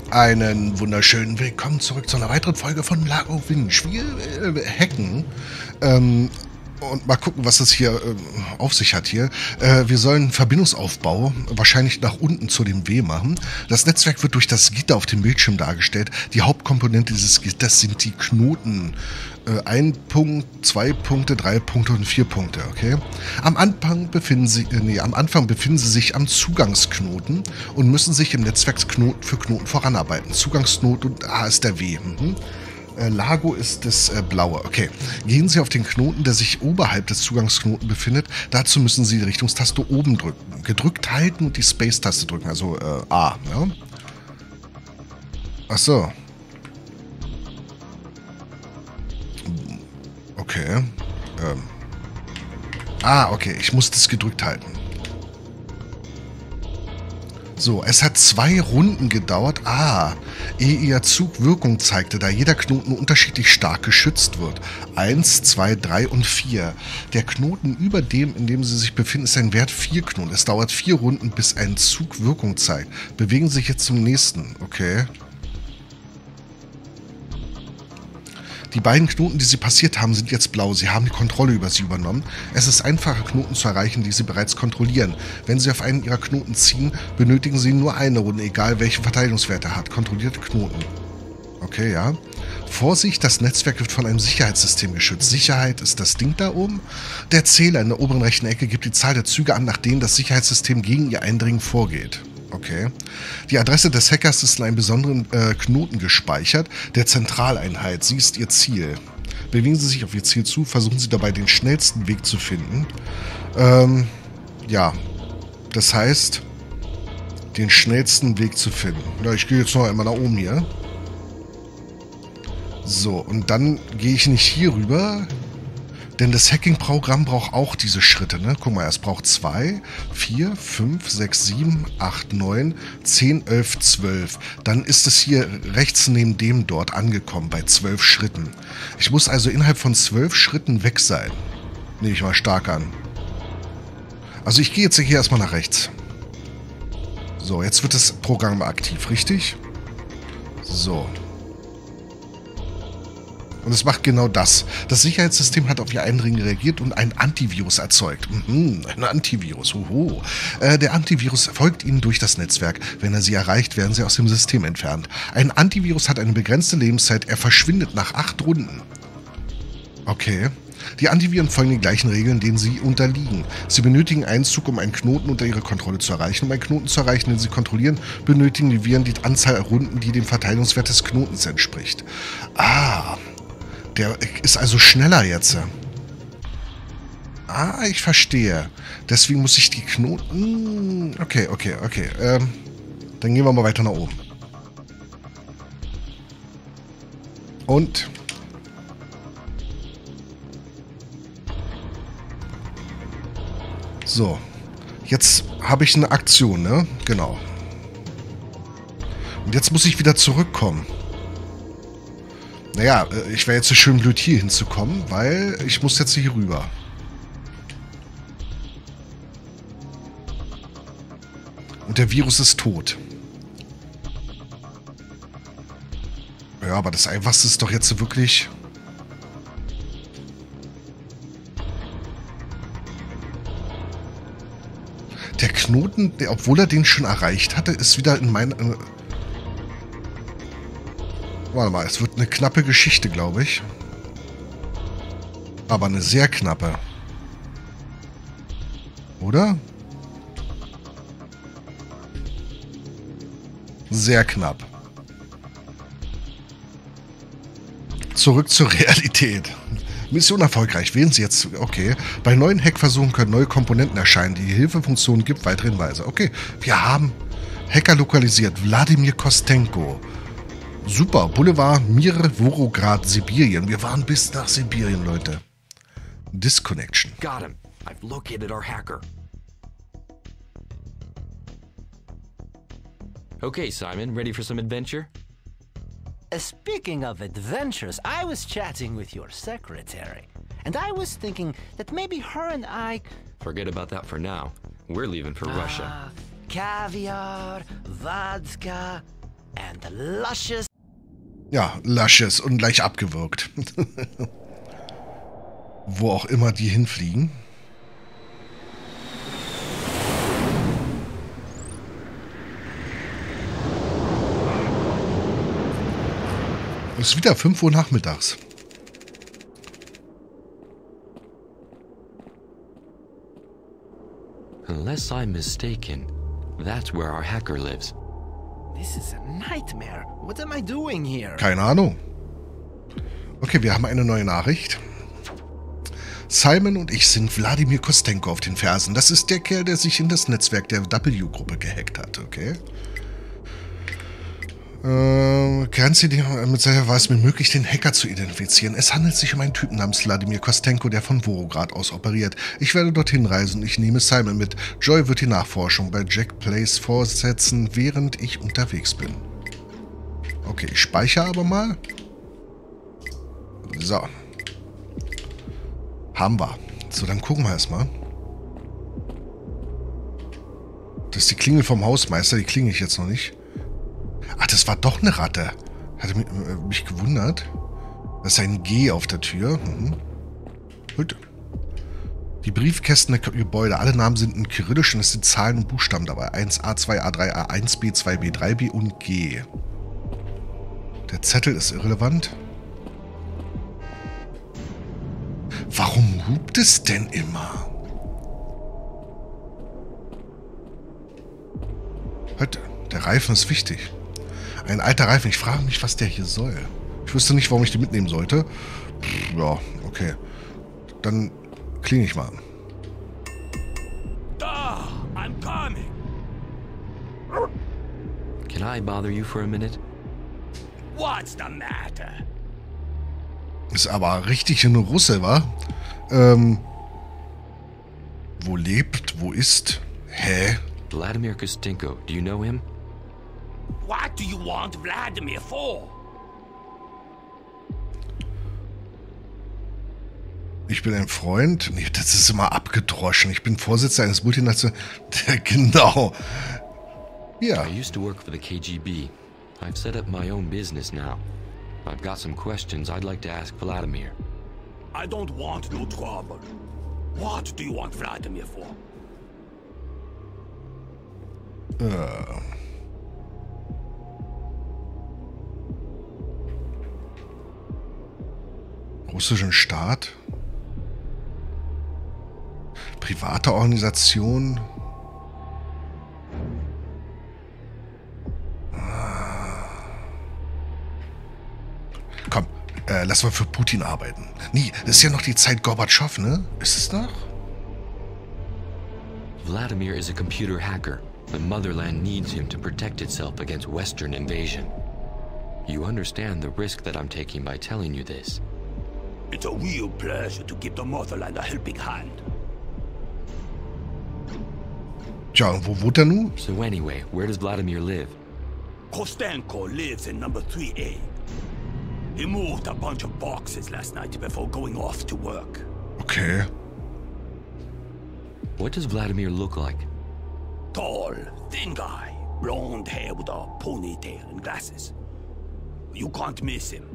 Einen wunderschönen Willkommen zurück zu einer weiteren Folge von Lago Winch. Wir hacken und mal gucken, was es hier auf sich hat hier. Wir sollen Verbindungsaufbau wahrscheinlich nach unten zu dem W machen. Das Netzwerk wird durch das Gitter auf dem Bildschirm dargestellt. Die Hauptkomponente dieses Gitters sind die Knoten. 1 Punkt, 2 Punkte, 3 Punkte und 4 Punkte, okay? Am Anfang befinden sie sich am Zugangsknoten und müssen sich im Netzwerk Knoten für Knoten voranarbeiten. Zugangsknoten und A ist der W. Lago ist das blaue. Okay. Gehen Sie auf den Knoten, der sich oberhalb des Zugangsknoten befindet. Dazu müssen Sie die Richtungstaste oben drücken. Gedrückt halten und die Space-Taste drücken, also A. Ja? Ach so. Okay. Okay. Ich muss das gedrückt halten. So, es hat 2 Runden gedauert, ehe ihr Zug Wirkung zeigte, da jeder Knoten unterschiedlich stark geschützt wird. 1, 2, 3 und 4. Der Knoten über dem, in dem sie sich befinden, ist ein Wert 4 Knoten. Es dauert 4 Runden, bis ein Zug Wirkung zeigt. Bewegen Sie sich jetzt zum nächsten. Okay. Die beiden Knoten, die Sie passiert haben, sind jetzt blau. Sie haben die Kontrolle über sie übernommen. Es ist einfacher, Knoten zu erreichen, die Sie bereits kontrollieren. Wenn Sie auf einen Ihrer Knoten ziehen, benötigen Sie nur eine Runde, egal welchen Verteidigungswert er hat. Kontrollierte Knoten. Okay, ja. Vorsicht, das Netzwerk wird von einem Sicherheitssystem geschützt. Sicherheit ist das Ding da oben. Der Zähler in der oberen rechten Ecke gibt die Zahl der Züge an, nach denen das Sicherheitssystem gegen ihr Eindringen vorgeht. Okay. Die Adresse des Hackers ist in einem besonderen Knoten gespeichert, der Zentraleinheit. Sie ist ihr Ziel. Bewegen Sie sich auf Ihr Ziel zu, versuchen Sie dabei den schnellsten Weg zu finden. Ja, das heißt, den schnellsten Weg zu finden. Ja, ich gehe jetzt noch einmal nach oben hier. So, und dann gehe ich nicht hier rüber, denn das Hacking-Programm braucht auch diese Schritte, ne? Guck mal, es braucht 2, 4, 5, 6, 7, 8, 9, 10, 11, 12. Dann ist es hier rechts neben dem dort angekommen, bei 12 Schritten. Ich muss also innerhalb von 12 Schritten weg sein. Nehme ich mal stark an. Also ich gehe jetzt hier erstmal nach rechts. So, jetzt wird das Programm aktiv, richtig? So. Und es macht genau das. Das Sicherheitssystem hat auf ihr Eindringen reagiert und ein Antivirus erzeugt. Ein Antivirus. Der Antivirus folgt ihnen durch das Netzwerk. Wenn er sie erreicht, werden sie aus dem System entfernt. Ein Antivirus hat eine begrenzte Lebenszeit. Er verschwindet nach 8 Runden. Okay. Die Antiviren folgen den gleichen Regeln, denen sie unterliegen. Sie benötigen einen Zug, um einen Knoten unter ihrer Kontrolle zu erreichen. Um einen Knoten zu erreichen, den sie kontrollieren, benötigen die Viren die Anzahl Runden, die dem Verteilungswert des Knotens entspricht. Der ist also schneller jetzt. Ich verstehe. Deswegen muss ich die Knoten... Okay. Dann gehen wir mal weiter nach oben. Und... So. Jetzt habe ich eine Aktion, ne? Genau. Und jetzt muss ich wieder zurückkommen. Naja, ich wäre jetzt so schön blöd, hier hinzukommen, weil ich muss jetzt hier rüber. Und der Virus ist tot. Ja, aber das Einfachste ist doch jetzt wirklich... Der Knoten, obwohl er den schon erreicht hatte, ist wieder in mein... Warte mal, es wird eine knappe Geschichte, glaube ich. Aber eine sehr knappe. Oder? Sehr knapp. Zurück zur Realität. Mission erfolgreich. Wählen Sie jetzt... Okay. Bei neuen Hackversuchen können neue Komponenten erscheinen. Die Hilfefunktion gibt weitere Hinweise. Okay. Wir haben Hacker lokalisiert. Wladimir Kostenko. Super, Boulevard Mir Vorograd, Sibirien. Wir waren bis nach Sibirien, Leute. Disconnection. Got him. I've located our hacker. Okay, Simon, ready for some adventure? Speaking of adventures, I was chatting with your secretary, and I was thinking that maybe her and I... Forget about that for now. We're leaving for Russia. Caviar, vodka, and luscious. Ja, luscious und gleich abgewürgt. Wo auch immer die hinfliegen. Es ist wieder 5 Uhr nachmittags. Unless I'm mistaken, that's where our hacker lives. This is a nightmare. What am I doing here? Keine Ahnung. Okay, wir haben eine neue Nachricht. Simon und ich sind Wladimir Kostenko auf den Fersen. Das ist der Kerl, der sich in das Netzwerk der W-Gruppe gehackt hat, okay? Mit seiner war es mir möglich, den Hacker zu identifizieren. Es handelt sich um einen Typen namens Wladimir Kostenko, der von Volgograd aus operiert. Ich werde dorthin reisen und ich nehme Simon mit. Joy wird die Nachforschung bei Jack Place fortsetzen, während ich unterwegs bin. Okay, ich speichere aber mal. So. Haben wir. So, dann gucken wir erstmal. Das ist die Klingel vom Hausmeister, die klingel ich jetzt noch nicht. Ach, das war doch eine Ratte. Hatte mich gewundert. Das ist ein G auf der Tür. Gut. Die Briefkästen der Gebäude. Alle Namen sind in Kyrillisch und es sind Zahlen und Buchstaben dabei. 1A, 2A, 3A, 1B, 2B, 3B und G. Der Zettel ist irrelevant. Warum hupt es denn immer? Halt, der Reifen ist wichtig. Ein alter Reifen. Ich frage mich, was der hier soll. Ich wüsste nicht, warum ich den mitnehmen sollte. Ja, okay. Dann klinge ich mal an. Da, I'm coming. Can I bother you for a minute? What's the matter? Ist aber richtig ein Russe, wa? Wo lebt? Wo ist? Hä? Vladimir Kostenko, do you know him? What do you want Vladimir for? Ich bin ein Freund. Nee, das ist immer abgedroschen. Ich bin Vorsitzender eines Multinationalen... Genau. Ja. I used to work for the KGB. I've set up my own business now. I've got some questions I'd like to ask Vladimir. I don't want no trouble. What do you want Vladimir for? Russischen Staat? Private Organisation? Komm, lass mal für Putin arbeiten. Nee, das ist ja noch die Zeit Gorbatschow, ne? Ist es noch? Vladimir is a computer hacker. The motherland needs him to protect itself against Western invasion. You understand the risk that I'm taking by telling you this. It's a real pleasure to give the motherland a helping hand. Tja, und wo wohnt er nun? So anyway, where does Vladimir live? Kostenko lives in number 3A. He moved a bunch of boxes last night before going off to work. Okay. What does Vladimir look like? Tall, thin guy, blonde hair with a ponytail and glasses. You can't miss him.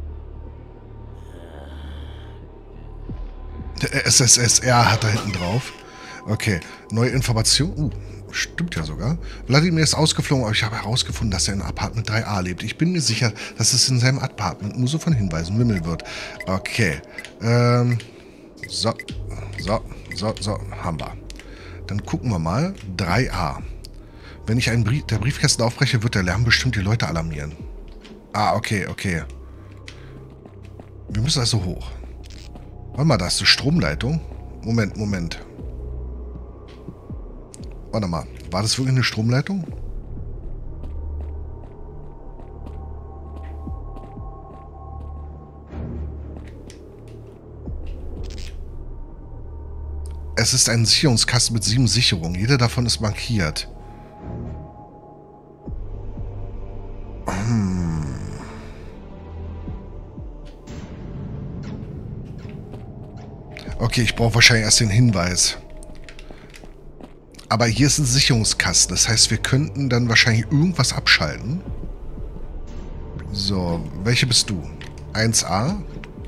Der SSSR hat da hinten drauf. Okay, neue Information. Stimmt ja sogar. Wladimir ist ausgeflogen, aber ich habe herausgefunden, dass er in Apartment 3A lebt. Ich bin mir sicher, dass es in seinem Apartment nur so von Hinweisen wimmel wird. Okay. So, haben wir. Dann gucken wir mal. 3A. Wenn ich der Briefkasten aufbreche, wird der Lärm bestimmt die Leute alarmieren. Ah, okay. Wir müssen also hoch. Warte mal, da ist eine Stromleitung. Moment. Warte mal, war das wirklich eine Stromleitung? Es ist ein Sicherungskasten mit 7 Sicherungen. Jede davon ist markiert. Okay, ich brauche wahrscheinlich erst den Hinweis. Aber hier ist ein Sicherungskasten. Das heißt, wir könnten dann wahrscheinlich irgendwas abschalten. So, welche bist du? 1A?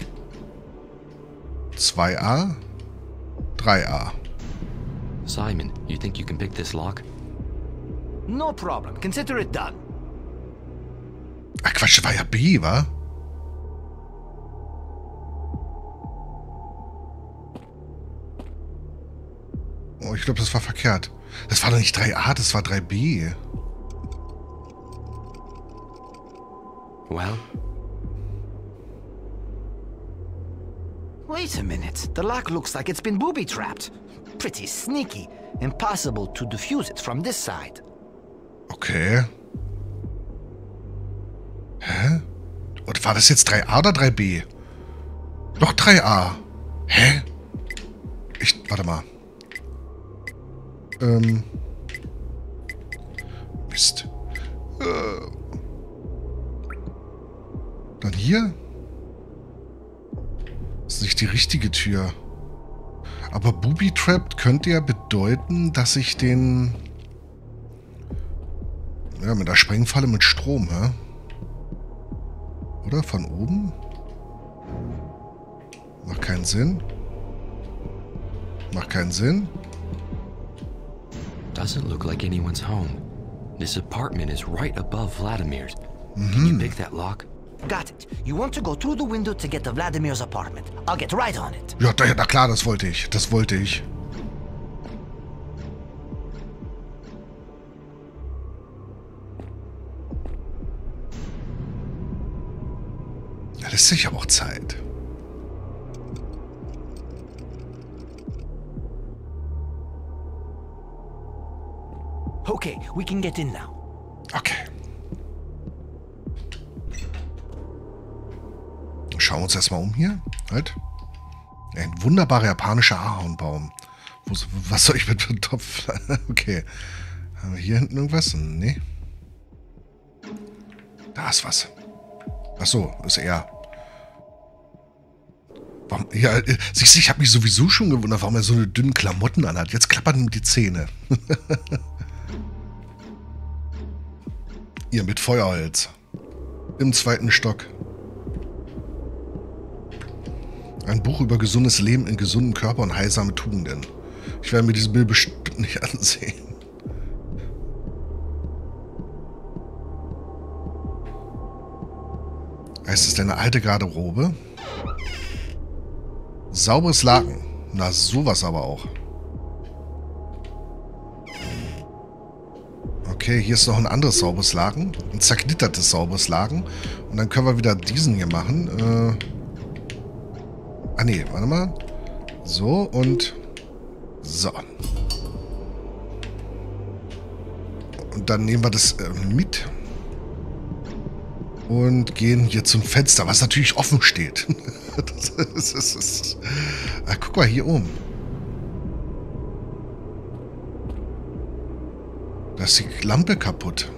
2A? 3A? Simon, you think you can pick this lock? No problem. Consider it done. Ach Quatsch, war ja B, wa? Oh, ich glaube, das war verkehrt. Das war doch nicht 3A, das war 3B. Well? Wait a minute. The lock looks like it's been booby-trapped. Pretty sneaky. Impossible to defuse it from this side. Okay. Hä? Und war das jetzt 3A oder 3B? Doch 3A. Hä? Warte mal. Mist. Dann hier? Das ist nicht die richtige Tür. Aber Booby-Trapped könnte ja bedeuten, dass ich den... Ja, mit der Sprengfalle mit Strom, hä? Oder? Von oben? Macht keinen Sinn. Macht keinen Sinn. Doesn't look like anyone's home. This apartment is right above Vladimir's. Can you pick that lock? Got it. You want to go through the window to get to Vladimir's apartment. I'll get right on it. Ja, na klar, das wollte ich. Das wollte ich. Da lässt sich aber auch Zeit. Okay, we can get in now. Okay. Schauen wir uns erstmal um hier. Halt. Ein wunderbarer japanischer Ahornbaum. Was soll ich mit dem Topf? Okay. Haben wir hier hinten irgendwas? Nee. Da ist was. Achso, ist er. Warum, ja, siehst du, ich habe mich sowieso schon gewundert, warum er so eine dünnen Klamotten anhat. Jetzt klappern ihm die Zähne. Ihr mit Feuerholz. Im 2. Stock. Ein Buch über gesundes Leben in gesundem Körper und heilsame Tugenden. Ich werde mir dieses Bild bestimmt nicht ansehen. Heißt es denn eine alte Garderobe? Sauberes Laken. Na, sowas aber auch. Okay, hier ist noch ein anderes sauberes Laken. Ein zerknittertes sauberes Laken. Und dann können wir wieder diesen hier machen. Ah, nee, warte mal. So und... So. Und dann nehmen wir das mit. Und gehen hier zum Fenster, was natürlich offen steht. Guck mal, hier oben. Da ist die Lampe kaputt.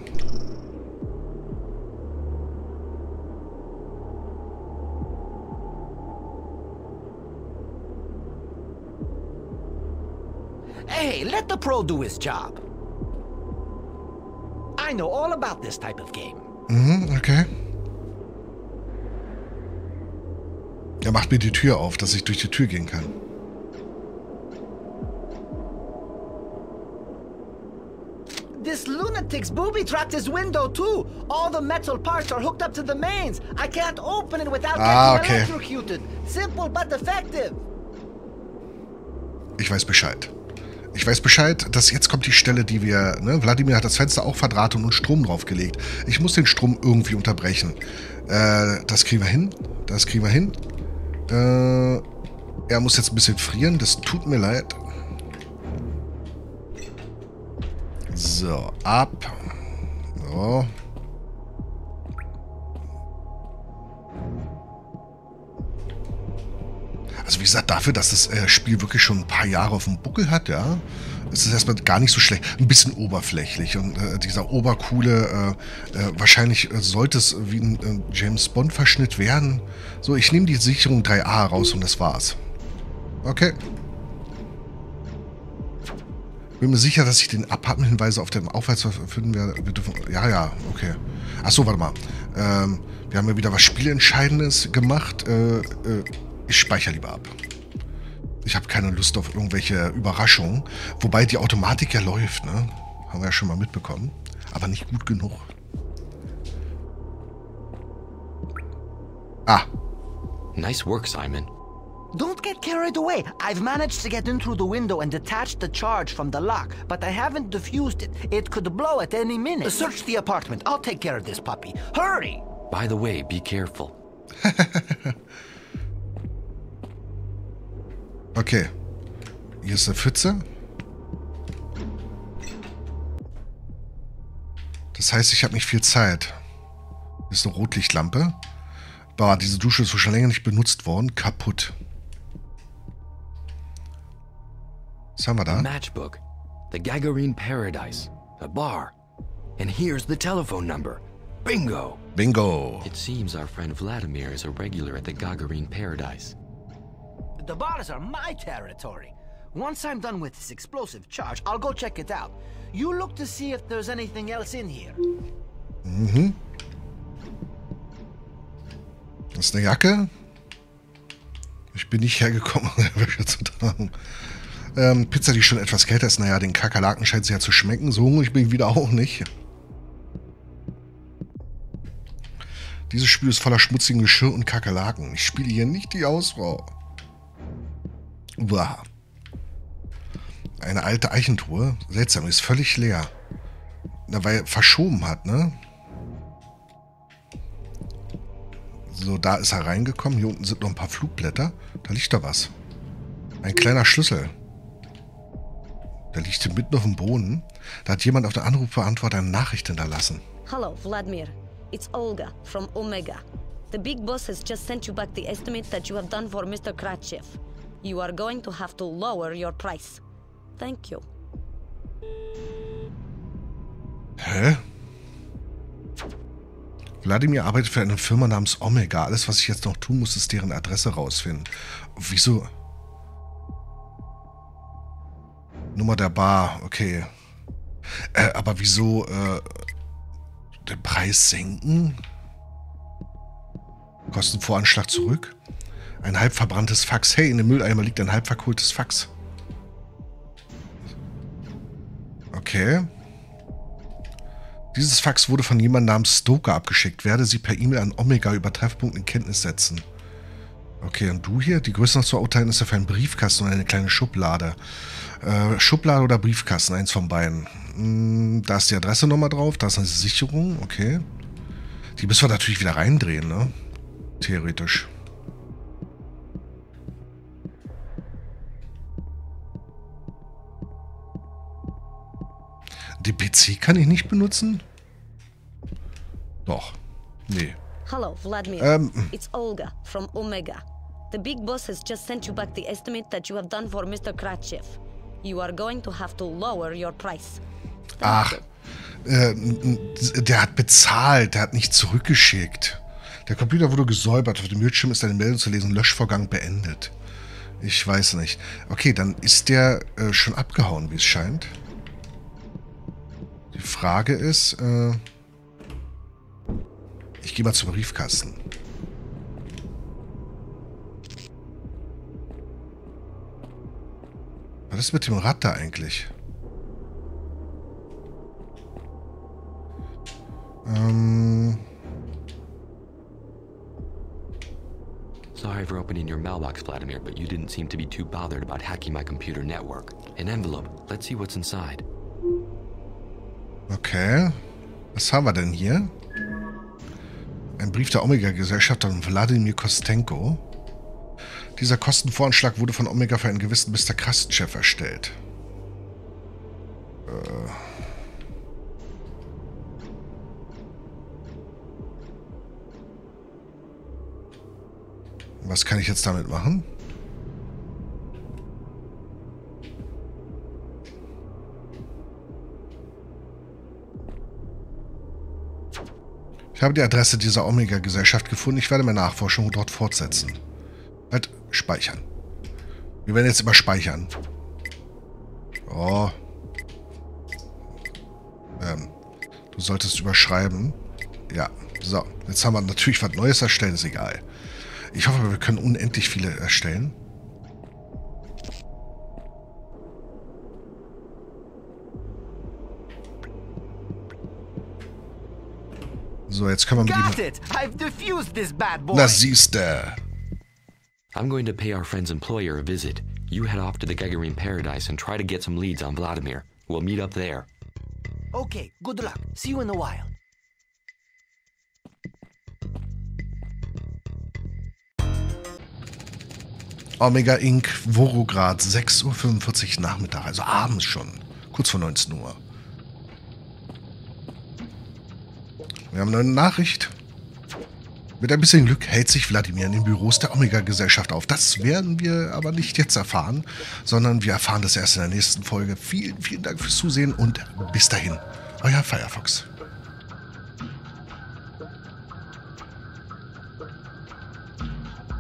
Hey, let the pro do his job. I know all about this type of game. Mhm, okay. Er macht mir die Tür auf, dass ich durch die Tür gehen kann. This lunatic's booby-trapped his window too. All the metal parts are hooked up to the mains. I can't open it without getting electrocuted. Simple but effective. Ich weiß Bescheid. Ich weiß Bescheid, dass jetzt kommt die Stelle, die wir... Ne, Wladimir hat das Fenster auch verdrahtet und Strom draufgelegt. Ich muss den Strom irgendwie unterbrechen. Das kriegen wir hin. Das kriegen wir hin. Er muss jetzt ein bisschen frieren. Das tut mir leid. So, ab. So. Also wie gesagt, dafür, dass das Spiel wirklich schon ein paar Jahre auf dem Buckel hat, ja, ist es erstmal gar nicht so schlecht. Ein bisschen oberflächlich. Und dieser obercoole, wahrscheinlich sollte es wie ein James-Bond-Verschnitt werden. So, ich nehme die Sicherung 3A raus und das war's. Okay. Bin mir sicher, dass ich den Apartment-Hinweise auf dem Aufwärtsverf finden werde. Wir dürfen, ja, okay. Achso, warte mal. Wir haben ja wieder was Spielentscheidendes gemacht. Ich speichere lieber ab. Ich habe keine Lust auf irgendwelche Überraschungen. Wobei die Automatik ja läuft, ne? Haben wir ja schon mal mitbekommen. Aber nicht gut genug. Ah. Nice work, Simon. Don't get carried away. I've managed to get in through the window and detach the charge from the lock, but I haven't defused it. It could blow at any minute. Search the apartment. I'll take care of this puppy. Hurry! By the way, be careful. Okay. Hier ist eine Pfütze. Das heißt, ich habe nicht viel Zeit. Hier ist eine Rotlichtlampe. Boah, diese Dusche ist schon länger nicht benutzt worden. Kaputt. Was haben wir da? A matchbook. The Gagarin Paradise. A bar. And here's the telephone number. Bingo! Bingo! It seems our friend Vladimir is a regular at the Gagarin Paradise. The bars are my territory. Once I'm done with this explosive charge, I'll go check it out. You look to see if there's anything else in here. Mhm. Das ist eine Jacke. Ich bin nicht hergekommen, Wäsche zu tragen. Pizza, die schon etwas kälter ist. Naja, den Kakerlaken scheint sie ja zu schmecken. So hungrig bin ich wieder auch nicht. Dieses Spiel ist voller schmutzigen Geschirr und Kakerlaken. Ich spiele hier nicht die Hausfrau. Uah. Eine alte Eichentruhe. Seltsam, ist völlig leer. Na, weil er verschoben hat, ne? So, da ist er reingekommen. Hier unten sind noch ein paar Flugblätter. Da liegt da was. Ein kleiner Schlüssel. Der liegt hier mitten auf dem Boden. Da hat jemand auf den Anrufbeantworter eine Nachricht hinterlassen. Hello, Vladimir. It's Olga from Omega. The big boss has just sent you back the estimate that you have done for Mr. Kratchev. You are going to have to lower your price. Thank you. Hä? Vladimir arbeitet für eine Firma namens Omega. Alles, was ich jetzt noch tun muss, ist deren Adresse rausfinden. Wieso? Nummer der Bar, okay. Aber wieso den Preis senken? Kostenvoranschlag zurück? Ein halb verbranntes Fax. Hey, in dem Mülleimer liegt ein halb verkohltes Fax. Okay. Dieses Fax wurde von jemandem namens Stoker abgeschickt. Werde sie per E-Mail an Omega über Treffpunkt in Kenntnis setzen. Okay, und du hier? Die Größe noch zu urteilen ist ja für einen Briefkasten und eine kleine Schublade. Schublade oder Briefkasten, eins von beiden. Da ist die Adresse nochmal drauf, da ist eine Sicherung, okay. Die müssen wir natürlich wieder reindrehen, ne? Theoretisch. Den PC kann ich nicht benutzen? Doch. Nee. Hello, Vladimir. It's Olga from Omega. The big boss has just sent you back the estimate that you have done for Mr. Kratchev. You are going to have to lower your price. Ach, der hat bezahlt, der hat nicht zurückgeschickt. Der Computer wurde gesäubert, auf dem Bildschirm ist eine Meldung zu lesen, Löschvorgang beendet. Ich weiß nicht. Okay, dann ist der schon abgehauen, wie es scheint. Die Frage ist, ich gehe mal zum Briefkasten. Was ist mit dem Rad da eigentlich? Sorry for opening your mailbox, Vladimir, but you didn't seem to be too bothered about hacking my computer network. An envelope. Let's see what's inside. Okay. Was haben wir denn hier? Ein Brief der Omega-Gesellschaft an Wladimir Kostenko. Dieser Kostenvoranschlag wurde von Omega für einen gewissen Mr. Kratchev erstellt. Was kann ich jetzt damit machen? Ich habe die Adresse dieser Omega-Gesellschaft gefunden. Ich werde meine Nachforschung dort fortsetzen. Halt, speichern. Wir werden jetzt immer speichern. Oh. Du solltest überschreiben. Ja, so. Jetzt haben wir natürlich was Neues erstellen, ist egal. Ich hoffe, wir können unendlich viele erstellen. So, jetzt können wir Got mit it! I've defused this bad boy. Na, siehste. I'm going to pay our friend's employer a visit. You head off to the Gagarin Paradise and try to get some leads on Vladimir. We'll meet up there. Okay, good luck. See you in a while. Omega Inc. Vorograd, 6:45 Uhr Nachmittag, also abends schon. Kurz vor 19 Uhr. Wir haben eine Nachricht. Mit ein bisschen Glück hält sich Wladimir in den Büros der Omega-Gesellschaft auf. Das werden wir aber nicht jetzt erfahren, sondern wir erfahren das erst in der nächsten Folge. Vielen, vielen Dank fürs Zusehen und bis dahin. Euer Firefox.